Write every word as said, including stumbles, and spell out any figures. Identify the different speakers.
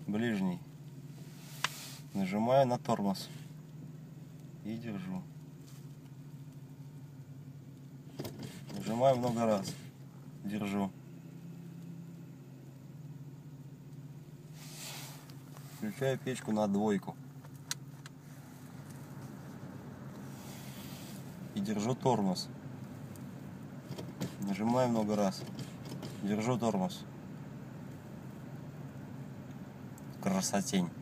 Speaker 1: ближний. Нажимаю на тормоз и держу. Нажимаю много раз, держу. Включаю печку на двойку и держу тормоз. Нажимаю много раз, держу тормоз. Красотень.